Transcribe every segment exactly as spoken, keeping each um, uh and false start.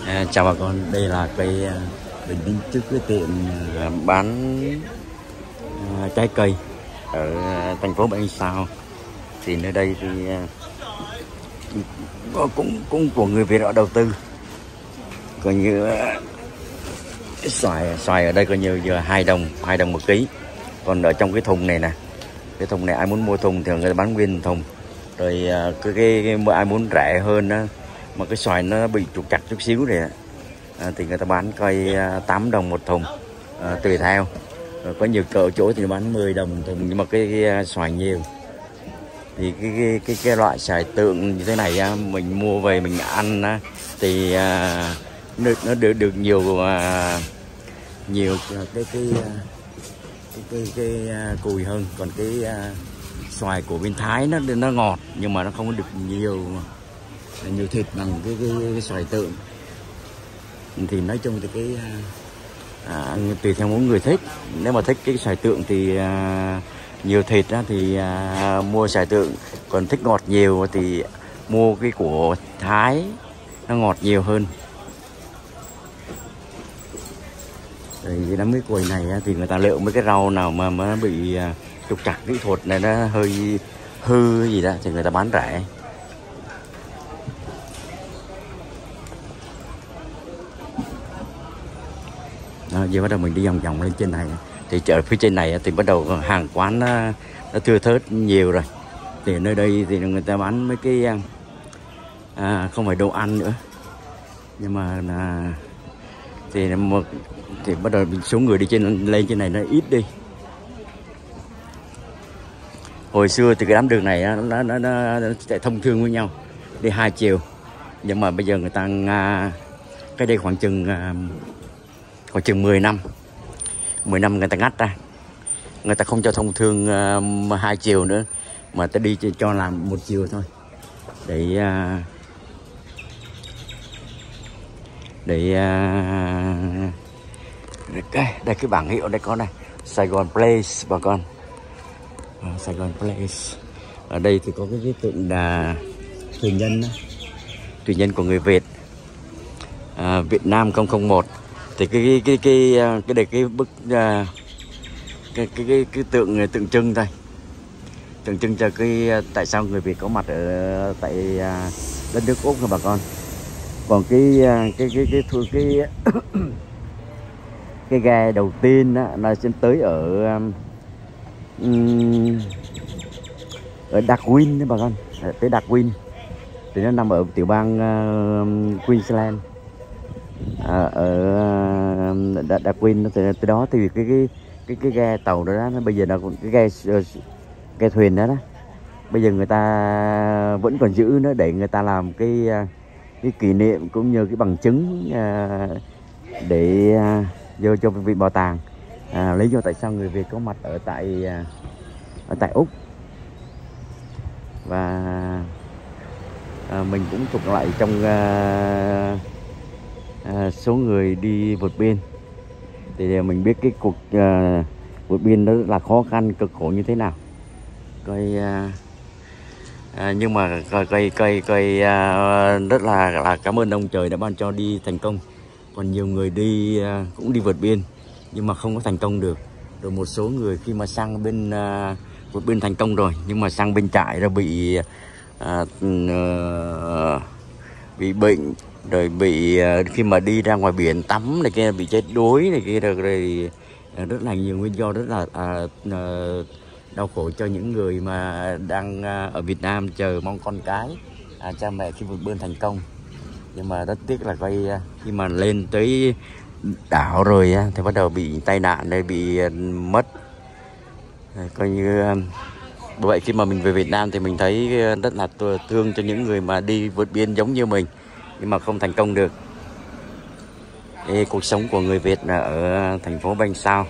À, chào bà con, đây là cây à, mình đứng trước cái tiệm à, bán à, trái cây ở à, thành phố Bến Sao. Thì nơi đây thì à, cũng cũng của người Việt họ đầu tư, coi như à, xoài xoài ở đây coi như giờ hai đồng hai đồng một ký. Còn ở trong cái thùng này nè, cái thùng này ai muốn mua thùng thì người ta bán nguyên thùng. Rồi à, cái, cái, cái ai muốn rẻ hơn á, mà cái xoài nó bị trục chặt chút xíu này à, thì người ta bán coi à, tám đồng một thùng, à, tùy theo. Rồi có nhiều cỡ chỗ thì bán mười đồng một thùng, nhưng mà cái, cái xoài nhiều thì cái cái cái, cái loại xoài tượng như thế này á, mình mua về mình ăn á, thì à, nó, nó được được nhiều à, nhiều cái cái cái cái, cái, cái à, cùi hơn. Còn cái à, xoài của bên Thái nó nó ngọt nhưng mà nó không có được nhiều nhiều thịt bằng cái, cái, cái xoài tượng. Thì nói chung thì cái à, tùy theo mỗi người thích. Nếu mà thích cái xoài tượng thì à, nhiều thịt á, thì à, mua xoài tượng. Còn thích ngọt nhiều thì mua cái của Thái, nó ngọt nhiều hơn. Rồi đám cái quầy này á, thì người ta lựa mấy cái rau nào mà mà nó bị à, trục trặc kỹ thuật này, nó hơi hư gì đó thì người ta bán rẻ. Đó, giờ bắt đầu mình đi vòng vòng lên trên này, thì chợ phía trên này thì bắt đầu hàng quán nó, nó thưa thớt nhiều rồi. Thì nơi đây thì người ta bán mấy cái à, không phải đồ ăn nữa, nhưng mà là thì một thì bắt đầu số người đi trên lên trên này nó ít đi. Hồi xưa thì cái đám đường này nó nó nó, nó chạy thông thương với nhau, đi hai chiều. Nhưng mà bây giờ người ta cái đây khoảng chừng khoảng chừng mười năm mười năm người ta ngắt ra, người ta không cho thông thương uh, hai chiều nữa, mà ta đi cho làm một chiều thôi, để uh, để uh, đây, đây cái bảng hiệu đây có này, Sài Gòn Place bà con. À, Sài Gòn Place ở đây thì có cái, cái tượng là thuyền nhân đó. Thuyền nhân của người Việt, à, Việt Nam không không một. Thì cái cái cái cái cái đây cái bức cái cái cái, cái tượng tượng trưng thôi, tượng trưng cho cái tại sao người Việt có mặt ở tại đất nước Úc rồi bà con. Còn cái cái cái cái cái cái, cái, cái ghe đầu tiên đó, nó sẽ tới ở um, ở Darwin đấy bà con, tới Darwin thì nó nằm ở tiểu bang uh, Queensland. À, ở Darwin từ, từ đó thì cái cái cái cái ghe tàu đó, đó nó bây giờ là cái ghe ghe thuyền đó đó, bây giờ người ta vẫn còn giữ nó để người ta làm cái cái kỷ niệm cũng như cái bằng chứng à, để à, vô cho vị bảo tàng, à, lý do tại sao người Việt có mặt ở tại ở tại Úc. Và à, mình cũng thuộc lại trong à, À, số người đi vượt biên. Thì mình biết cái cuộc à, vượt biên đó là khó khăn cực khổ như thế nào. Coi à, à, nhưng mà coi coi coi, coi à, rất là là cảm ơn ông trời đã ban cho đi thành công. Còn nhiều người đi à, cũng đi vượt biên nhưng mà không có thành công được. Rồi một số người khi mà sang bên à, vượt biên thành công rồi, nhưng mà sang bên trại rồi bị à, à, bị bệnh, rồi bị khi mà đi ra ngoài biển tắm này kia bị chết đuối này kia, rồi, rồi rất là nhiều nguyên do, rất là à, à, đau khổ cho những người mà đang à, ở Việt Nam chờ mong con cái à, cha mẹ khi vượt biên thành công. Nhưng mà rất tiếc là coi khi mà lên tới đảo rồi thì bắt đầu bị tai nạn đây, bị mất. Coi như bởi vậy khi mà mình về Việt Nam thì mình thấy rất là thương cho những người mà đi vượt biên giống như mình nhưng mà không thành công được. Ê, cuộc sống của người Việt là ở thành phố Bến Sao.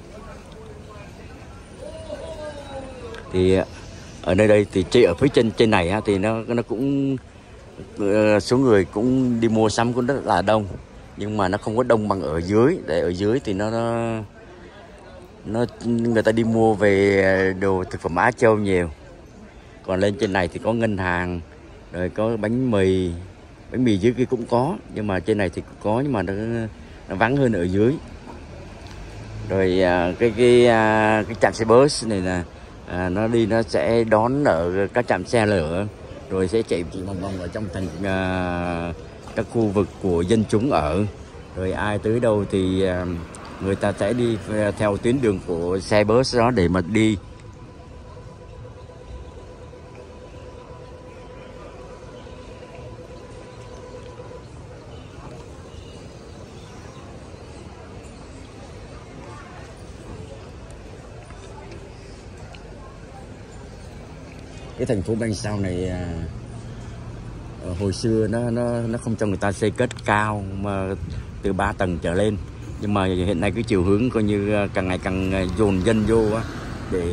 Thì ở nơi đây thì chỉ ở phía trên trên này thì nó nó cũng số người cũng đi mua sắm cũng rất là đông, nhưng mà nó không có đông bằng ở dưới. Để ở dưới thì nó nó, nó người ta đi mua về đồ thực phẩm Á Châu nhiều. Còn lên trên này thì có ngân hàng, rồi có bánh mì, Bánh mì dưới kia cũng có, nhưng mà trên này thì cũng có nhưng mà nó, nó vắng hơn ở dưới. Rồi à, cái cái à, cái trạm xe bus này là à, nó đi nó sẽ đón ở các trạm xe lửa, rồi sẽ chạy chỉ vòng vòng ở trong thành à, các khu vực của dân chúng ở. Rồi ai tới đâu thì à, người ta sẽ đi theo tuyến đường của xe bus đó để mà đi. Cái thành phố Bang Sao này à, hồi xưa nó nó nó không cho người ta xây cất cao mà từ ba tầng trở lên, nhưng mà hiện nay cái chiều hướng coi như càng ngày càng dồn dân vô á, để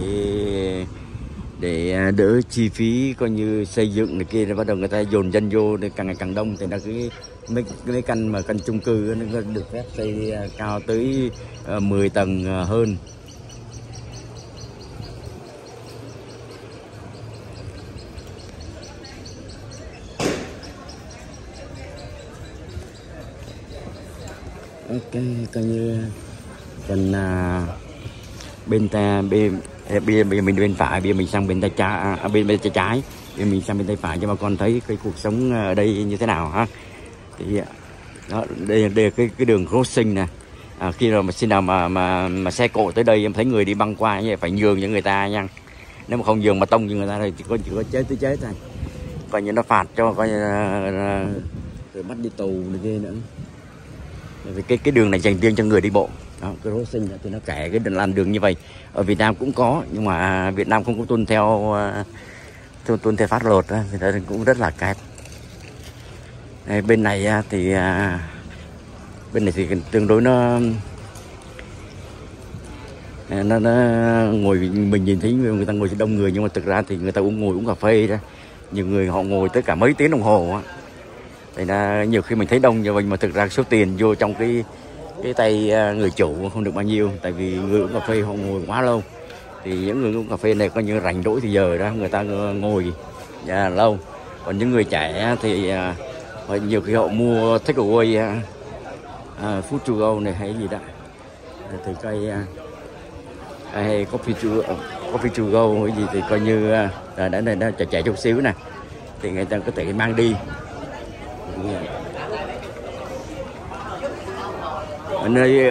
để đỡ chi phí coi như xây dựng này kia, bắt đầu người ta dồn dân vô để càng ngày càng đông, thì nó cái mấy cái căn mà căn chung cư nó được phép xây cao tới mười tầng hơn. Ok, coi như còn à, bên ta bên bây giờ mình bên phải, bây giờ mình sang bên tay trái, à, bên bên tay trái, bây giờ mình sang bên tay phải cho bà con thấy cái cuộc sống ở đây như thế nào ha. Thì đó, đây đây là cái cái đường crossing nè. À, khi nào mà xin nào mà mà mà xe cộ tới đây em thấy người đi băng qua như vậy phải nhường cho người ta nha. Nếu mà không nhường mà tông cho người ta thì chỉ có chỉ có chết tới chết thôi. Coi như nó phạt cho coi như là, rồi bắt đi tù này kia nữa. Vì cái cái đường này dành riêng cho người đi bộ. Đó, cái crossing thì nó kẻ cái làn đường như vậy. Ở Việt Nam cũng có, nhưng mà Việt Nam không có tuân theo tuân, tuân theo pháp luật, thì cũng rất là kẹt. Đây, bên này thì bên này thì tương đối nó nó, nó ngồi, mình nhìn thấy người ta ngồi đông người, nhưng mà thực ra thì người ta cũng ngồi uống cà phê đó. Nhiều người họ ngồi tới cả mấy tiếng đồng hồ á. Thì là nhiều khi mình thấy đông như vậy mà thực ra số tiền vô trong cái cái tay người chủ không được bao nhiêu, tại vì người uống cà phê họ ngồi quá lâu. Thì những người uống cà phê này coi như rảnh rỗi thì giờ đó người ta ngồi à, lâu. Còn những người trẻ thì à, nhiều khi họ mua take away à, à, food to go này hay gì đó, thì coi à, hay coffee to coffee to go hay gì thì coi như à, đã này nó chạy chạy chút xíu nè, thì người ta có thể mang đi. Ở nơi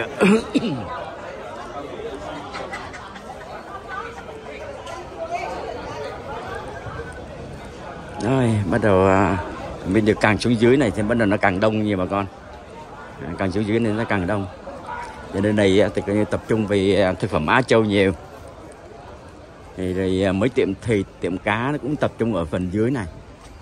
rồi bắt đầu mình được càng xuống dưới này thì bắt đầu nó càng đông nhiều bà con, càng xuống dưới này nó càng đông. Cho nên này thì coi như tập trung về thực phẩm Á Châu nhiều. Thì rồi mấy tiệm thịt, tiệm cá nó cũng tập trung ở phần dưới này.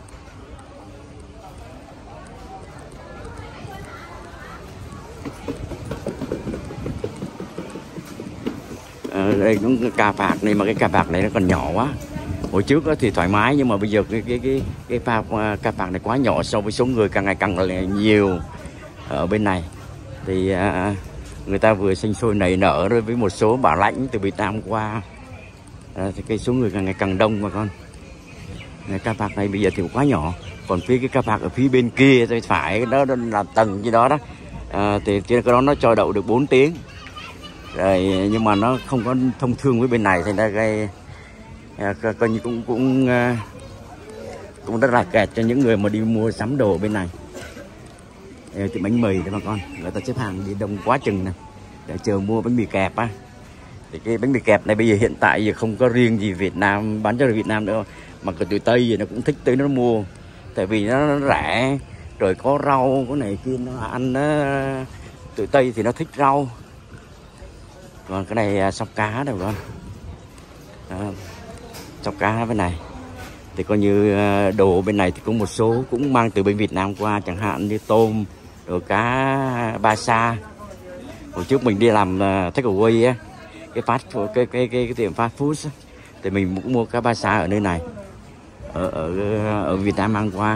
Ở đây cũng cà phạc này, mà cái cà phạc này nó còn nhỏ quá. Hồi trước thì thoải mái, nhưng mà bây giờ cái cái cái cái pha cà phạc này quá nhỏ so với số người càng ngày càng là nhiều ở bên này. Thì à, người ta vừa sinh sôi nảy nở rồi với một số bảo lãnh từ Việt Nam qua, à, thì cái số người càng ngày càng đông mà con. Cà phạc này bây giờ thì quá nhỏ. Còn phía cái cà phạc ở phía bên kia tay phải đó là tầng gì đó đó, à, thì cái đó nó cho đậu được bốn tiếng. Rồi, nhưng mà nó không có thông thương với bên này, thì ra gây à, coi như cũng cũng cũng rất là kẹt cho những người mà đi mua sắm đồ bên này. Thì bánh mì đấy bà con, người ta xếp hàng đi đông quá chừng nè để chờ mua bánh mì kẹp á. Thì cái bánh mì kẹp này bây giờ hiện tại giờ không có riêng gì Việt Nam bán cho Việt Nam nữa, mà cái tụi Tây gì nó cũng thích tới nó mua, tại vì nó, nó rẻ, rồi có rau cái này kia nó ăn nó, tụi Tây thì nó thích rau. Còn cái này sóc cá đâu con, à, sóc cá bên này thì coi như đồ bên này thì có một số cũng mang từ bên Việt Nam qua, chẳng hạn như tôm, rồi cá ba sa. Hồi trước mình đi làm take away á, cái fast food, cái cái cái, cái tiệm fast food á, thì mình cũng mua cá ba sa ở nơi này, ở ở ở Việt Nam mang qua.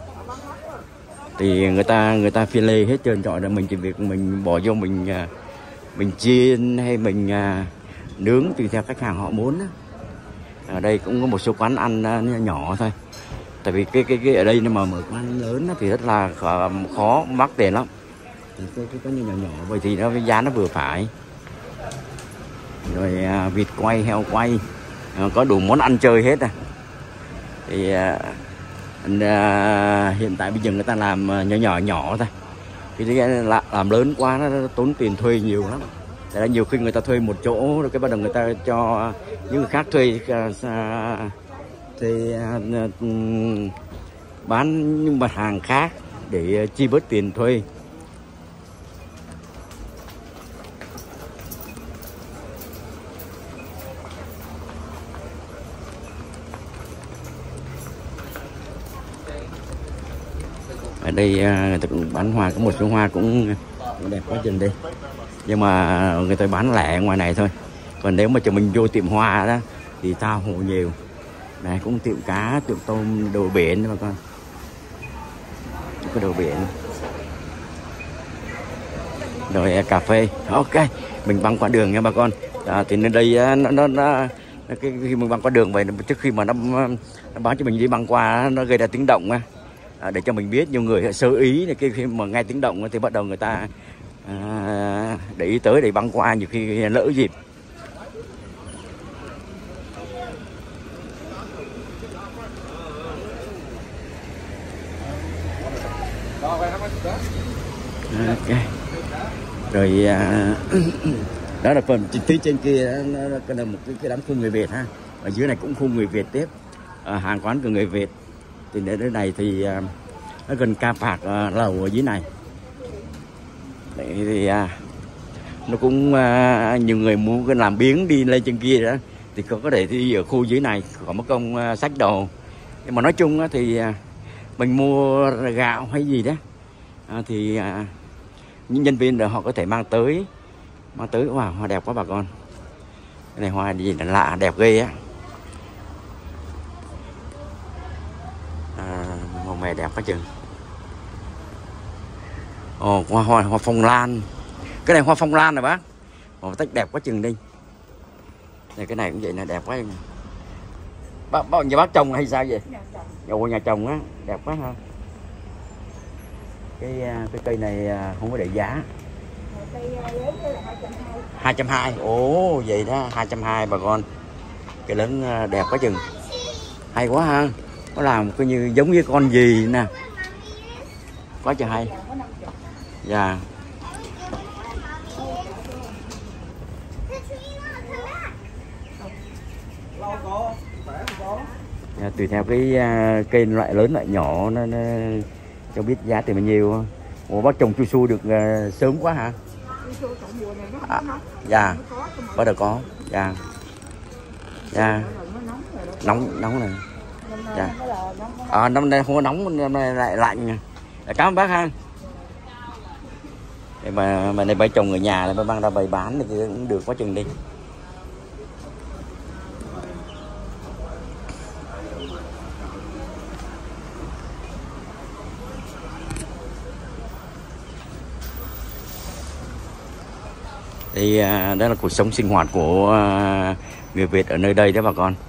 Thì người ta người ta phi lê hết trơn trọi, là mình chỉ việc mình bỏ vô mình mình chiên hay mình à, nướng tùy theo khách hàng họ muốn. Ở đây cũng có một số quán ăn à, nhỏ thôi, Tại vì cái cái cái ở đây nhưng mà mở quán lớn thì rất là khó, khó mắc tiền lắm. Cái cái có như nhỏ nhỏ bởi thì nó giá nó vừa phải. Rồi à, vịt quay, heo quay, à, có đủ món ăn chơi hết à. Thì à, à, hiện tại bây giờ người ta làm nhỏ nhỏ nhỏ thôi. Thì là làm lớn quá nó tốn tiền thuê nhiều lắm. Tại là nhiều khi người ta thuê một chỗ rồi cái bắt đầu người ta cho những người khác thuê thì bán những mặt hàng khác để chi bớt tiền thuê. Ở đây người ta cũng bán hoa, có một số hoa cũng đẹp quá chừng đi, nhưng mà người ta bán lẻ ngoài này thôi. Còn nếu mà cho mình vô tiệm hoa đó thì tao hộ nhiều. Này cũng tiệm cá, tiệm tôm, đồ biển đó bà con. Có đồ biển. Rồi cà phê. Ok, mình băng qua đường nha bà con. À, thì nơi đây nó, nó, nó cái khi mình băng qua đường vậy, trước khi mà nó, nó báo cho mình đi băng qua nó gây ra tiếng động á. À, để cho mình biết, nhiều người sơ ý này, khi mà nghe tiếng động thì bắt đầu người ta à, để ý tới để băng qua, nhiều khi lỡ dịp. Ok. Rồi à, đó là phần phía trên kia nó là một cái, cái đám khu người Việt ha. Ở dưới này cũng khu người Việt tiếp, à, hàng quán của người Việt. Thì đến đây này thì à, nó gần ca phạc à, lầu ở dưới này. Đấy thì à, nó cũng à, nhiều người muốn cái làm biếng đi lên trên kia đó thì có có thể đi ở khu dưới này có mất công à, xách đồ. Nhưng mà nói chung á, thì à, mình mua gạo hay gì đó à, thì à, những nhân viên rồi họ có thể mang tới mang tới. Wow, hoa đẹp quá bà con. Cái này hoa gì là lạ, đẹp ghê á. À, màu mè đẹp quá chừng. Ồ, hoa, hoa hoa phong lan. Cái này hoa phong lan rồi bác. Màu tách đẹp quá chừng đi. Này cái này cũng vậy là đẹp quá. Bác, bác nhà bác trồng hay sao vậy? Ồ, nhà trồng á, đẹp quá ha. Cái cái cây này không có để giá. hai trăm hai mươi. Ồ, vậy đó, hai trăm hai mươi bà con. Cái lớn đẹp quá chừng. Hay quá ha. Có làm coi như giống như con gì nè. Quá trời hay. Dạ. Yeah, tùy theo cái uh, cây loại lớn loại nhỏ nó, nó cho biết giá tiền bao nhiêu. Ủa bác trồng chu su được uh, sớm quá hả? À, dạ. Bắt đầu có. Dạ. Dạ. Nóng nóng này. Dạ. À, năm nay không có nóng, năm nay lại lạnh. Cảm ơn bác ha. Mà mà này bày trồng ở nhà là mang ra bày bán thì cũng được quá chừng đi. Thì à, đó là cuộc sống sinh hoạt của à, người Việt ở nơi đây đó bà con.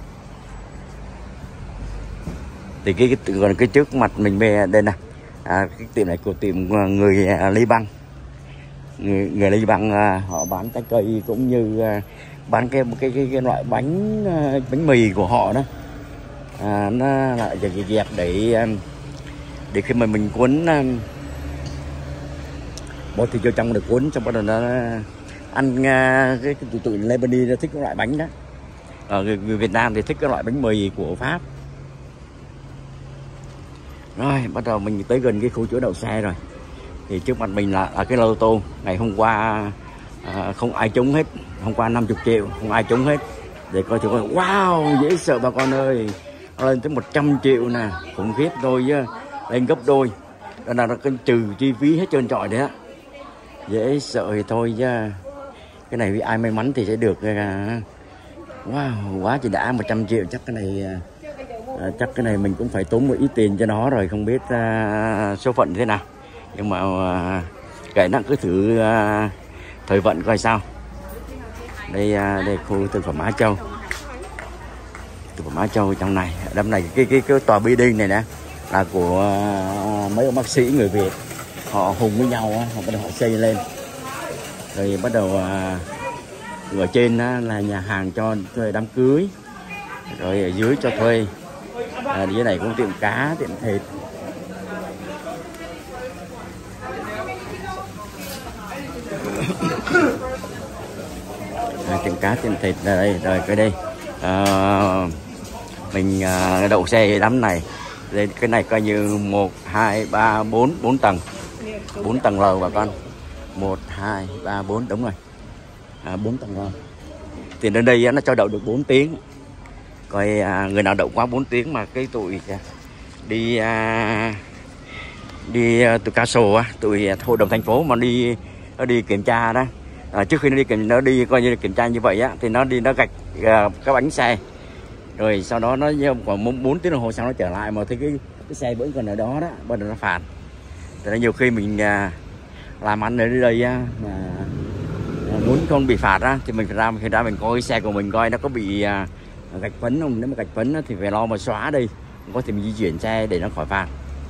Thì cái cái còn cái trước mặt mình đây nè, à, cái tiệm này của tiệm người à, Liban. Người, người Liban à, họ bán trái cây cũng như à, bán cái cái cái, cái loại bánh à, bánh mì của họ đó. À, nó là dẹp dẹp để để khi mà mình cuốn à, bỏ thịt vô trong được cuốn xong bắt đầu nó ăn uh, cái, cái tụi tụi Lebanese nó thích cái loại bánh đó. Ở người, người Việt Nam thì thích cái loại bánh mì của Pháp. Rồi bắt đầu mình tới gần cái khu chỗ đậu xe rồi. Thì trước mặt mình là, là cái lô tô. Ngày hôm qua uh, không ai trúng hết. Hôm qua năm mươi triệu không ai trúng hết. Để coi thử coi. Wow, dễ sợ bà con ơi. Lên tới một trăm triệu nè, khủng khiếp thôi chứ. Lên gấp đôi. Đó là nó trừ chi phí hết trơn trọi đấy á. Dễ sợ thì thôi chứ. Cái này ai may mắn thì sẽ được. Wow, quá chị đã. Một trăm triệu chắc cái này à, chắc cái này mình cũng phải tốn một ít tiền cho nó rồi. Không biết à, số phận thế nào. Nhưng mà à, kệ nó cứ thử à, thời vận coi sao. Đây à, đây khu thực phẩm Á Châu. chụp Mã Châu trong này. Đâm này cái cái cái tòa building này nè là của mấy ông bác sĩ người Việt, họ hùng với nhau á, họ bắt đầu họ xây lên rồi bắt đầu ở trên là nhà hàng cho thuê đám cưới, rồi ở dưới cho thuê, à, dưới này cũng tiệm cá, tiệm thịt. À, tiệm cá, tiệm thịt là đây, rồi cái đây à, mình à, đậu xe đám này. Đây, cái này coi như một hai ba bốn bốn tầng, bốn tầng lầu bà con, một hai ba bốn, đúng rồi, à, bốn tầng lầu. Thì đến đây nó cho đậu được bốn tiếng. Coi à, người nào đậu quá bốn tiếng mà cái tụi đi à, đi à, tụi Castle á, tụi hội đồng thành phố mà đi nó đi kiểm tra đó, à, trước khi nó đi kiểm nó đi coi như kiểm tra như vậy á, thì nó đi nó gạch à, cái bánh xe, rồi sau đó nó khoảng bốn tiếng đồng hồ sau nó trở lại mà thấy cái cái xe vẫn còn ở đó đó, bắt đầu nó phạt. Thì nhiều khi mình à, làm ăn ở đây á, mà muốn không bị phạt á, thì mình phải ra mình ra mình coi cái xe của mình coi nó có bị à, gạch phấn không. Nếu mà gạch phấn á, thì phải lo mà xóa đi, có thể mình di chuyển xe để nó khỏi phạt.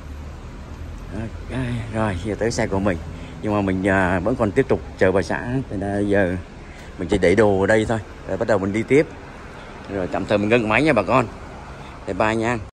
Rồi giờ tới xe của mình, nhưng mà mình à, vẫn còn tiếp tục chờ bà xã. Thì giờ mình chỉ để đồ ở đây thôi, rồi bắt đầu mình đi tiếp. Rồi tạm thời mình ngưng máy nha bà con. Bye bye nha.